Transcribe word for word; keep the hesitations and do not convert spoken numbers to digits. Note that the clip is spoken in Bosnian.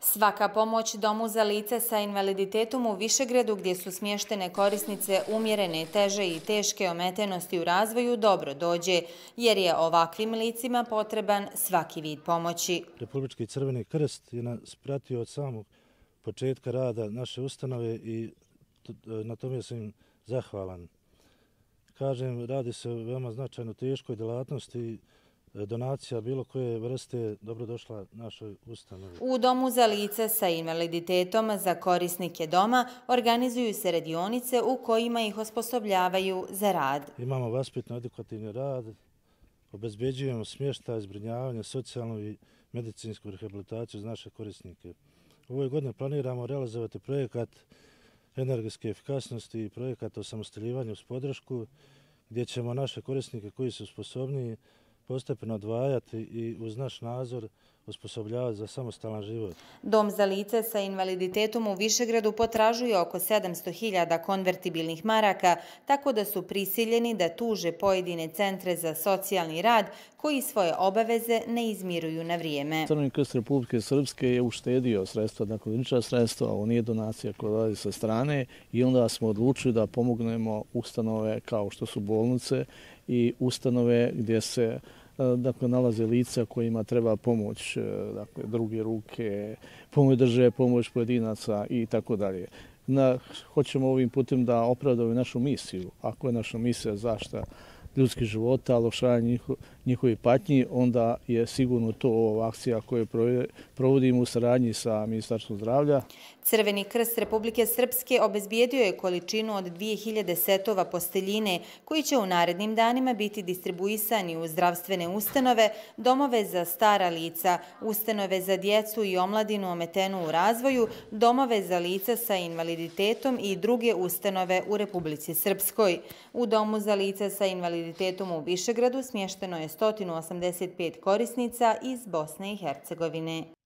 Svaka pomoć Domu za lice sa invaliditetom u Višegradu, gdje su smještene korisnice umjerene, teže i teške ometenosti u razvoju, dobro dođe, jer je ovakvim licima potreban svaki vid pomoći. Republički Crveni krst je nas pratio od samog početka rada naše ustanove i na tome sam im zahvalan. Kažem, radi se o veoma značajno teškoj djelatnosti i donacija bilo koje vrste dobrodošla našoj ustanovi. U Domu za lice sa invaliditetom za korisnike doma organizuju se radionice u kojima ih osposobljavaju za rad. Imamo vaspitno-edukativni rad, obezbeđujemo smještaj, zbrinjavanje, socijalnu i medicinsku rehabilitaciju za naše korisnike. U ovoj godini planiramo realizovati projekat energetske efikasnosti i projekat osamostaljivanja uz podršku, gdje ćemo naše korisnike koji su sposobniji postepeno odvajati i uz naš nadzor osposobljavati za samostalan život. Dom za lice sa invaliditetom u Višegradu potražuje oko sedamsto hiljada konvertibilnih maraka, tako da su prisiljeni da tuže pojedine centre za socijalni rad koji svoje obaveze ne izmiruju na vrijeme. Crveni krst Republike Srpske je uštedio sredstva, dakle lična sredstva, ovo nije donacija koja dolazi sa strane, i onda smo odlučili da pomognemo ustanove kao što su bolnice i ustanove gdje se dakle, nalaze lica kojima treba pomoć, dakle, druge ruke, pomoć države, pomoć pojedinaca i tako dalje. Hoćemo ovim putem da opravdamo našu misiju. Ako je naša misija zaštita ljudskih života, olakšavanje njiho, njihovih patnji, onda je sigurno to akcija koju provodimo u saradnji sa Ministarstvom zdravlja. Crveni krst Republike Srpske obezbijedio je količinu od dvije hiljade setova posteljine koji će u narednim danima biti distribuisani u zdravstvene ustanove, domove za stara lica, ustanove za djecu i omladinu ometenu u razvoju, domove za lica sa invaliditetom i druge ustanove u Republici Srpskoj. U Domu za lice sa invaliditetom u Višegradu smješteno je sto osamdeset pet korisnica iz Bosne i Hercegovine.